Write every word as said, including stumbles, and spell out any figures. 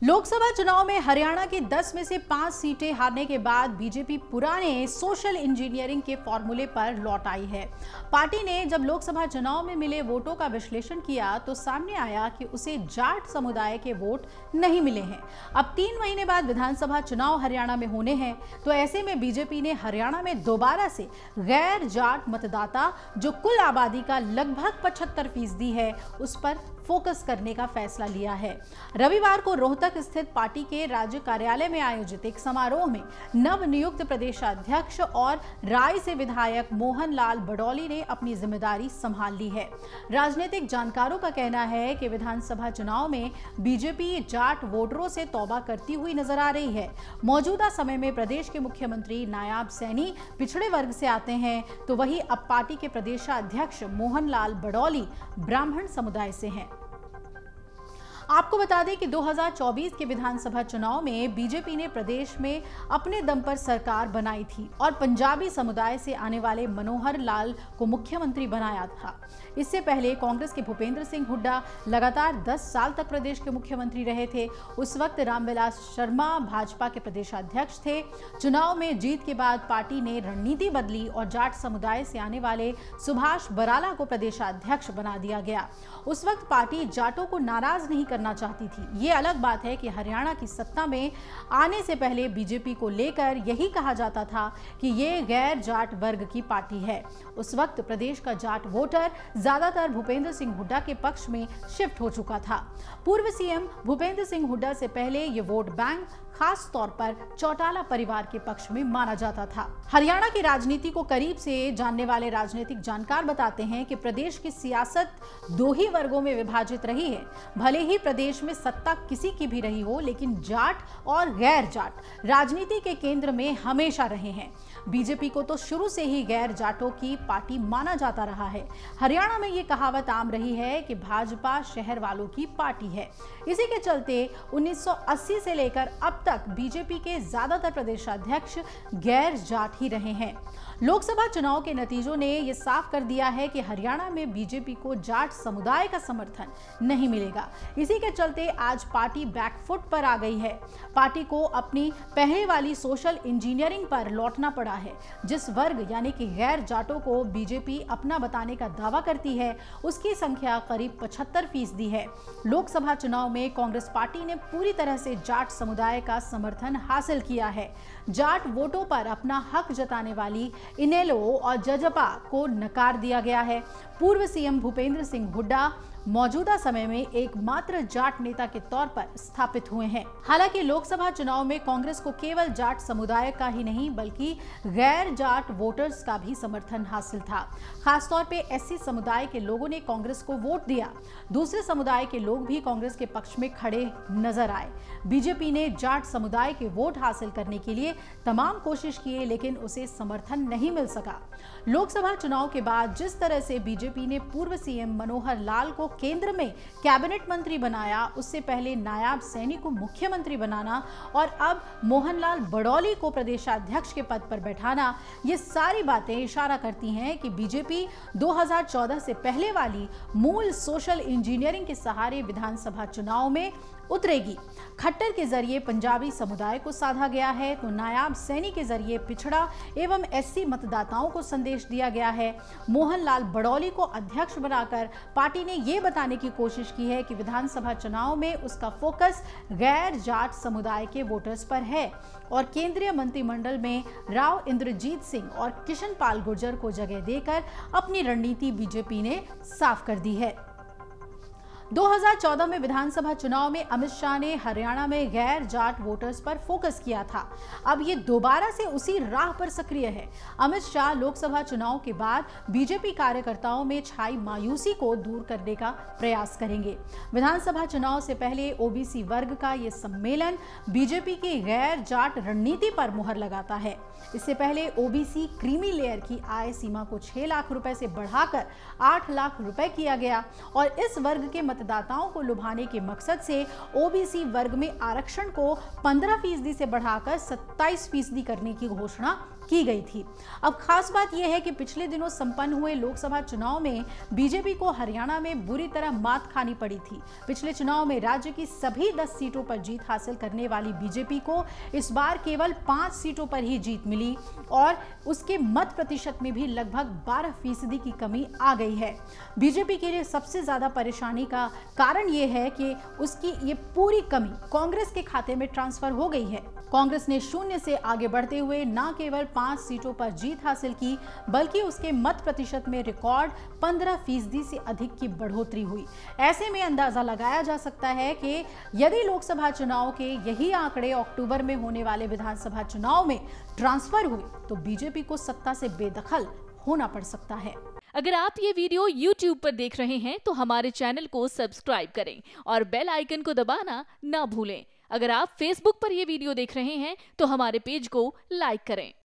लोकसभा चुनाव में हरियाणा की दस में से पांच सीटें हारने के बाद बीजेपी पुराने सोशल इंजीनियरिंग के फॉर्मूले पर लौट आई है। पार्टी ने जब लोकसभा चुनाव में मिले वोटों का विश्लेषण किया तो सामने आया कि उसे जाट समुदाय के वोट नहीं मिले हैं। अब तीन महीने बाद विधानसभा चुनाव हरियाणा में होने हैं, तो ऐसे में बीजेपी ने हरियाणा में दोबारा से गैर जाट मतदाता, जो कुल आबादी का लगभग पचहत्तर फीसदी है, उस पर फोकस करने का फैसला लिया है। रविवार को रोहतक स्थित पार्टी के राज्य कार्यालय में आयोजित एक समारोह में नवनियुक्त प्रदेशाध्यक्ष और राय से विधायक मोहन लाल बडौली ने अपनी जिम्मेदारी संभाल ली है। राजनीतिक जानकारों का कहना है कि विधानसभा चुनाव में बीजेपी जाट वोटरों से तौबा करती हुई नजर आ रही है। मौजूदा समय में प्रदेश के मुख्यमंत्री नायाब सैनी पिछड़े वर्ग से आते हैं, तो वही अब पार्टी के प्रदेशाध्यक्ष मोहन लाल बडौली ब्राह्मण समुदाय से हैं। आपको बता दें कि दो हज़ार चौबीस के विधानसभा चुनाव में बीजेपी ने प्रदेश में अपने दम पर सरकार बनाई थी और पंजाबी समुदाय से आने वाले मनोहर लाल को मुख्यमंत्री बनाया था। इससे पहले कांग्रेस के भूपेंद्र सिंह हुड्डा लगातार दस साल तक प्रदेश के मुख्यमंत्री रहे थे। उस वक्त रामविलास शर्मा भाजपा के प्रदेशाध्यक्ष थे। चुनाव में जीत के बाद पार्टी ने रणनीति बदली और जाट समुदाय से आने वाले सुभाष बराला को प्रदेशाध्यक्ष बना दिया गया। उस वक्त पार्टी जाटों को नाराज नहीं करना चाहती थी। ये अलग बात है कि हरियाणा की सत्ता में आने से पहले बीजेपी को लेकर यही कहा जाता था कि ये गैर जाट वर्ग की पार्टी है। उस वक्त प्रदेश का जाट वोटर ज्यादातर भूपेंद्र सिंह हुड्डा के पक्ष में शिफ्ट हो चुका था। पूर्व सीएम भूपेंद्र सिंह हुड्डा से पहले ये वोट बैंक खास तौर पर चौटाला परिवार के पक्ष में माना जाता था। हरियाणा की राजनीति को करीब से जानने वाले राजनीतिक जानकार बताते हैं कि प्रदेश की सियासत दो ही वर्गों में विभाजित रही है। भले ही प्रदेश में सत्ता किसी की भी रही हो, लेकिन जाट और गैर जाट राजनीति के केंद्र में हमेशा रहे हैं। बीजेपी को तो शुरू से ही गैर जाटों की पार्टी माना जाता रहा है। हरियाणा में ये कहावत आम रही है कि भाजपा शहर वालों की पार्टी है। इसी के चलते उन्नीस सौ अस्सी से लेकर अब तक बीजेपी के ज्यादातर प्रदेशाध्यक्ष गैर जाट ही रहे हैं। लोकसभा चुनाव के नतीजों ने यह साफ कर दिया है कि हरियाणा में बीजेपी को जाट समुदाय का समर्थन नहीं मिलेगा। इसी के चलते आज पार्टी बैकफुट पर आ गई है। पार्टी को अपनी पहले वाली सोशल इंजीनियरिंग पर लौटना पड़ा है। जिस वर्ग यानी कि गैर जाटों को बीजेपी अपना बताने का दावा करती है, उसकी संख्या करीब पचहत्तर फीसदी है। लोकसभा चुनाव में कांग्रेस पार्टी ने पूरी तरह से जाट समुदाय का समर्थन हासिल किया है। जाट वोटों पर अपना हक जताने वाली इनेलो और जजपा को नकार दिया गया है। पूर्व सीएम भूपेंद्र सिंह हुड्डा मौजूदा समय में एकमात्र जाट नेता के तौर पर स्थापित हुए हैं। हालांकि लोकसभा चुनाव में कांग्रेस को केवल जाट समुदाय का ही नहीं बल्कि गैर जाट वोटर्स का भी समर्थन हासिल था। खासतौर पे एससी समुदाय के लोगों ने कांग्रेस को वोट दिया। दूसरे समुदाय के लोग भी कांग्रेस के पक्ष में खड़े नजर आए। बीजेपी ने जाट समुदाय के वोट हासिल करने के लिए तमाम कोशिश किए, लेकिन उसे समर्थन नहीं मिल सका। लोकसभा चुनाव के बाद जिस तरह से बीजेपी ने पूर्व सीएम मनोहर लाल को केंद्र में कैबिनेट मंत्री बनाया, उससे पहले नायाब सैनी को मुख्यमंत्री बनाना और अब मोहनलाल बडौली को प्रदेशाध्यक्ष के पद पर बैठाना, ये सारी बातें इशारा करती हैं कि बीजेपी दो हज़ार चौदह से पहले वाली मूल सोशल इंजीनियरिंग के सहारे विधानसभा चुनाव में उतरेगी। खट्टर के जरिए पंजाबी समुदाय को साधा गया है, तो नायाब सैनी के जरिए पिछड़ा एवं एससी मतदाताओं को संदेश दिया गया है। मोहनलाल बडौली को अध्यक्ष बनाकर पार्टी ने ये बताने की कोशिश की है कि विधानसभा चुनाव में उसका फोकस गैर जाट समुदाय के वोटर्स पर है और केंद्रीय मंत्रिमंडल में राव इंद्रजीत सिंह और किशन पाल गुर्जर को जगह देकर अपनी रणनीति बीजेपी ने साफ कर दी है। दो हज़ार चौदह में विधानसभा चुनाव में अमित शाह ने हरियाणा में गैर जाट वोटर्स पर फोकस किया था। अब ये दोबारा से उसी राह पर सक्रिय है। अमित शाह लोकसभा चुनाव के बाद बीजेपी कार्यकर्ताओं में छाई मायूसी को दूर करने का प्रयास करेंगे। विधानसभा चुनाव से पहले ओबीसी वर्ग का ये सम्मेलन बीजेपी की गैर जाट रणनीति पर मुहर लगाता है। इससे पहले ओबीसी क्रीमी लेयर की आय सीमा को छह लाख रुपए से बढ़ाकर आठ लाख रुपए किया गया और इस वर्ग के मतदाताओं को लुभाने के मकसद से ओबीसी वर्ग में आरक्षण को पंद्रह फीसदी से बढ़ाकर सत्ताईस फीसदी करने की घोषणा की गई थी। अब खास बात यह है कि पिछले दिनों संपन्न हुए लोकसभा चुनाव में बीजेपी को हरियाणा में बुरी तरह मात खानी पड़ी थी। पिछले चुनाव में राज्य की सभी दस सीटों पर जीत हासिल करने वाली बीजेपी को इस बार केवल पांच सीटों पर ही जीत मिली और उसके मत प्रतिशत में भी लगभग बारह फीसदी की कमी आ गई है। बीजेपी के लिए सबसे ज्यादा परेशानी का कारण यह है कि उसकी ये पूरी कमी कांग्रेस के खाते में ट्रांसफर हो गई है। कांग्रेस ने शून्य से आगे बढ़ते हुए न केवल पांच सीटों पर जीत हासिल की, बल्कि उसके मत प्रतिशत में रिकॉर्ड पंद्रह फीसदी से अधिक की बढ़ोतरी हुई। ऐसे में अंदाजा लगाया जा सकता है कि यदि लोकसभा चुनाव के यही आंकड़े अक्टूबर में होने वाले विधानसभा चुनाव में ट्रांसफर हुए तो बीजेपी को सत्ता से बेदखल होना पड़ सकता है। अगर आप ये वीडियो यूट्यूब पर देख रहे हैं तो हमारे चैनल को सब्सक्राइब करें और बेल आइकन को दबाना ना भूलें। अगर आप फेसबुक पर यह वीडियो देख रहे हैं तो हमारे पेज को लाइक करें।